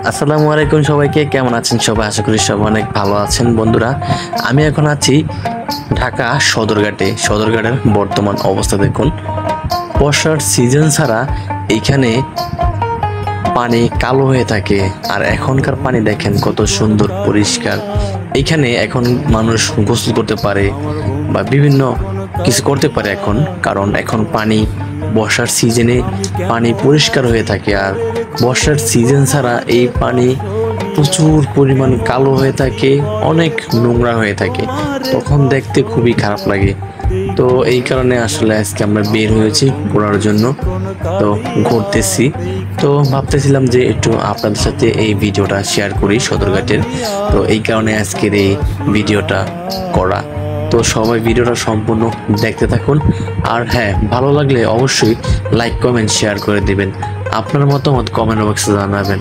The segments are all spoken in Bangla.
আসসালামু আলাইকুম সবাইকে, কেমন আছেন সবাই? আশা করি সবাই অনেক ভালো আছেন। বন্ধুরা, আমি এখন আছি ঢাকা সদরঘাটের বর্তমান অবস্থা দেখুন। বর্ষার সিজন ছাড়া এইখানে পানি কালো হয়ে থাকে, আর এখনকার পানি দেখেন কত সুন্দর পরিষ্কার। এইখানে এখন মানুষ গোসল করতে পারে বা বিভিন্ন কিছু করতে পারে এখন, কারণ এখন পানি বর্ষার সিজনে পানি পরিষ্কার হয়ে থাকে। আর বর্ষার সিজন ছাড়া এই পানি প্রচুর পরিমাণ কালো হয়ে থাকে, অনেক নোংরা হয়ে থাকে, তখন দেখতে খুবই খারাপ লাগে। তো এই কারণে আসলে আজকে আমরা বের হয়েছি ঘোরার জন্য, তো ঘুরতেছি। তো ভাবতেছিলাম যে একটু আপনাদের সাথে এই ভিডিওটা শেয়ার করি সদরঘাটের, তো এই কারণে আজকের এই ভিডিওটা করা। তো সবাই ভিডিওটা সম্পূর্ণ দেখতে থাকুন, আর হ্যাঁ, ভালো লাগলে অবশ্যই লাইক কমেন্ট শেয়ার করে দিবেন, আপনার মতামত কমেন্ট বক্সে জানাবেন।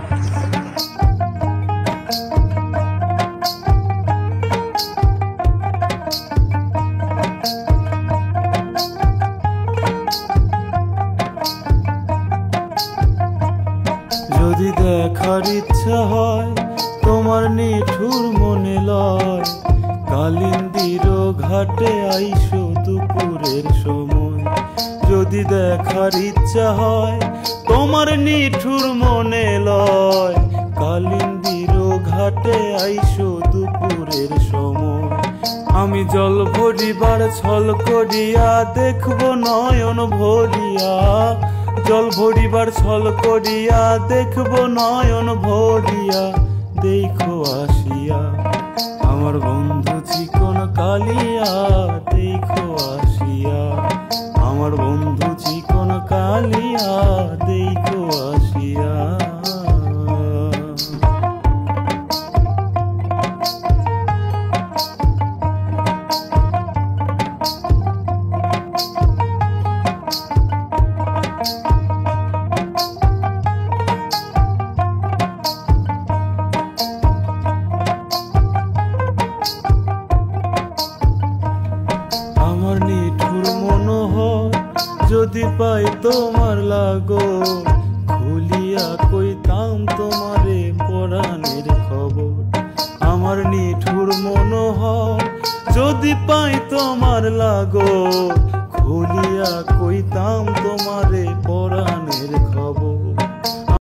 যদি দেখার ইচ্ছা হয় তোমার নিঠুর মনে লয়, কালিন্দির ঘাটে আইসো দুপুরের সময়। যদি দেখার ইচ্ছা হয় তোমার নিঠুর মনে লয়, কালিন্দির ঘাটে আইসো দুপুরের সময়। আমি জল ভরিবার ছল করিয়া দেখবো নয়ন ভরিয়া, জল ভরিবার ছল করিয়া দেখবো নয়ন ভরিয়া। দেখো আসিয়া আমার বন্ধু চিকন কালিয়া, দেখো আসিয়া আমার বন্ধু চিকন কালিয়া, দেখো আসিয়া। আমার নিঠুর মনোহর যদি পাই তোমার লাগো, খুলিয়া কইতাম তোমারে পরাণের খবর। আমার নিঠুর মনোহর যদি পাই তোমার লাগো, খুলিয়া কইতাম তোমারে পরাণের খবর।